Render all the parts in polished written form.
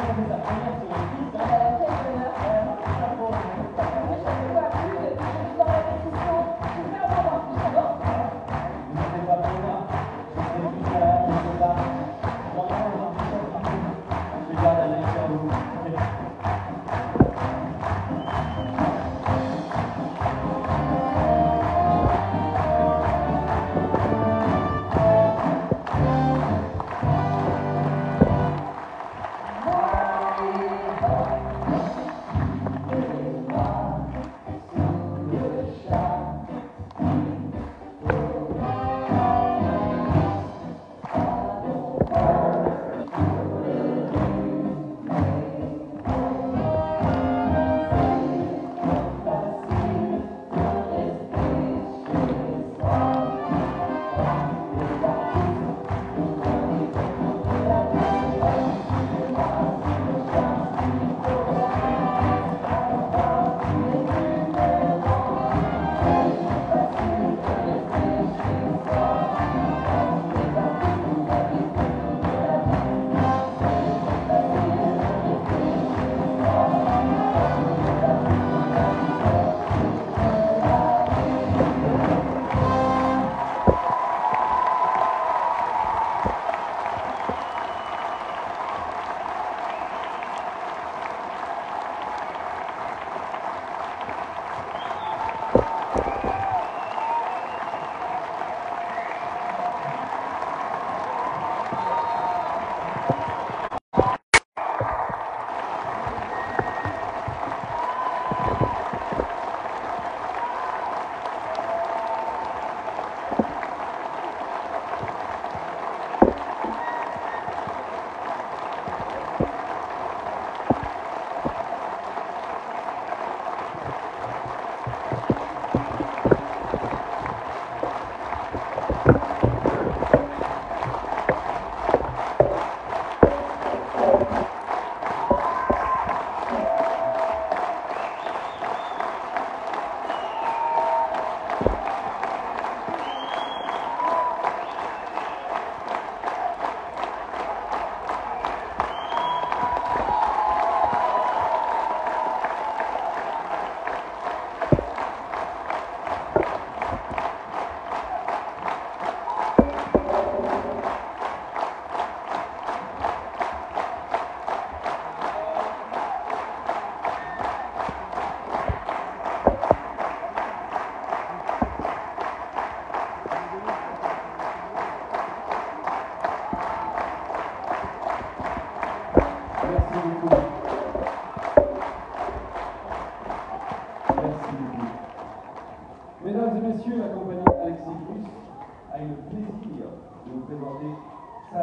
Mesdames et messieurs, la compagnie Alexis Plus a eu le plaisir de vous présenter sa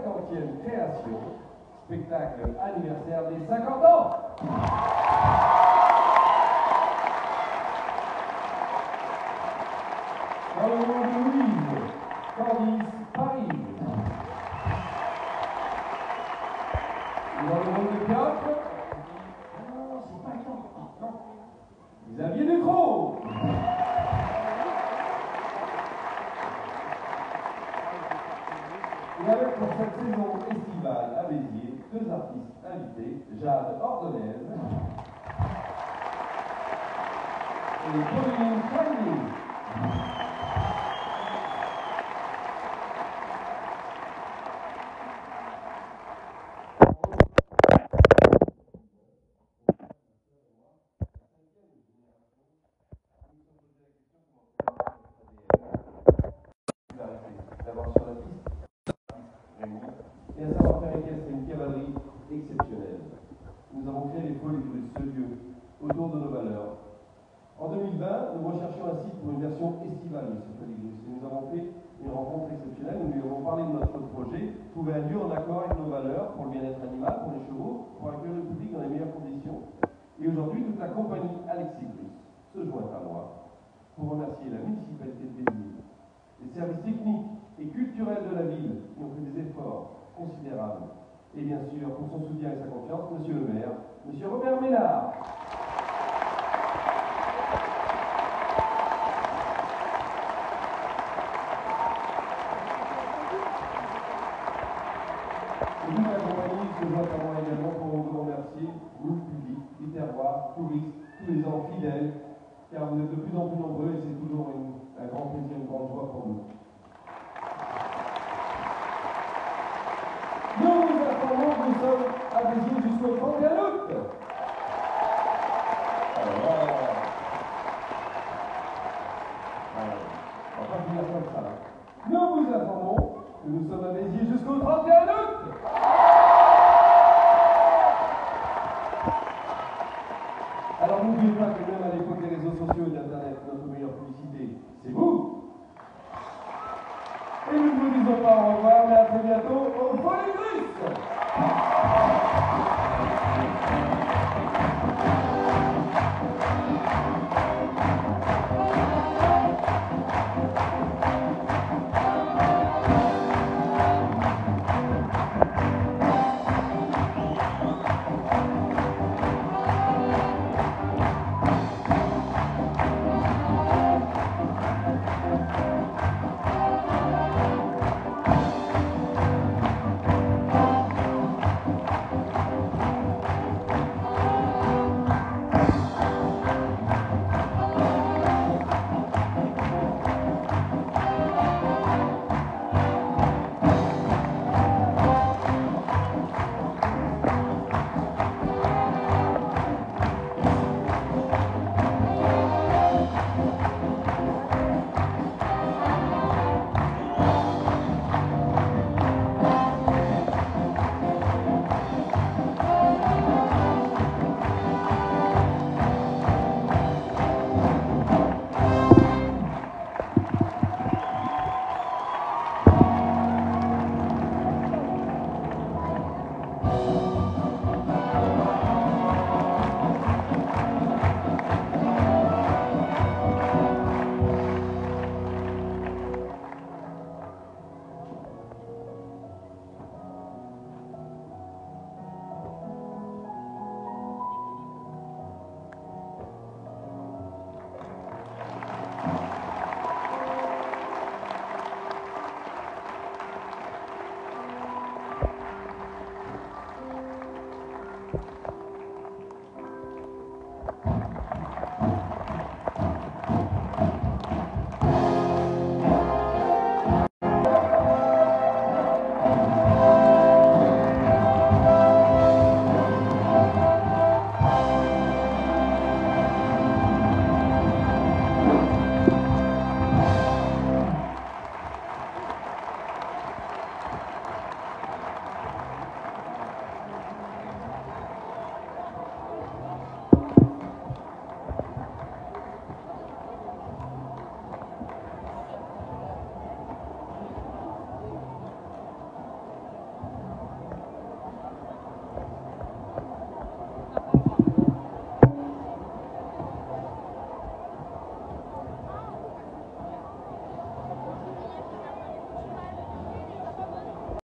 50e création, spectacle anniversaire des 50 ans. Dans le nom de Louise, Candice, Paris. Dans le nom de Piotr, non, c'est pas Piotr, non. Xavier Ducrot. Et avec pour cette saison estivale à Béziers, deux artistes invités, Jade Ordonez et Pauline Chinese. Et un savoir-faire équestre et une cavalerie exceptionnelle. Nous avons créé les Folies de ce lieu autour de nos valeurs. En 2020, nous recherchions un site pour une version estivale de ce Folies. Et nous avons fait une rencontre exceptionnelle. Nous lui avons parlé de notre projet, trouver un lieu en accord avec nos valeurs pour le bien-être animal, pour les chevaux, pour accueillir le public dans les meilleures conditions. Et aujourd'hui, toute la compagnie Alexis Plus se joint à moi pour remercier la municipalité de Béziers, les services techniques et culturels de la ville qui ont fait des efforts considérable. Et bien sûr, pour son soutien et sa confiance, Monsieur le maire, Monsieur Robert Ménard. Et toute la compagnie se joint à moi également pour vous, public, du terroir, touristes, tous les ans fidèles, car vous êtes de plus en plus nombreux et c'est toujours un grand plaisir, une grande joie pour nous. Nous vous informons que nous sommes à Béziers jusqu'au 31 août. On va pas finir comme ça. Nous vous informons que nous sommes à Béziers jusqu'au 31 août. Alors n'oubliez pas que même à l'époque des réseaux sociaux et d'Internet, notre meilleure publicité, c'est vous. Et nous ne vous disons pas au revoir, mais à très bientôt au Folies Russes.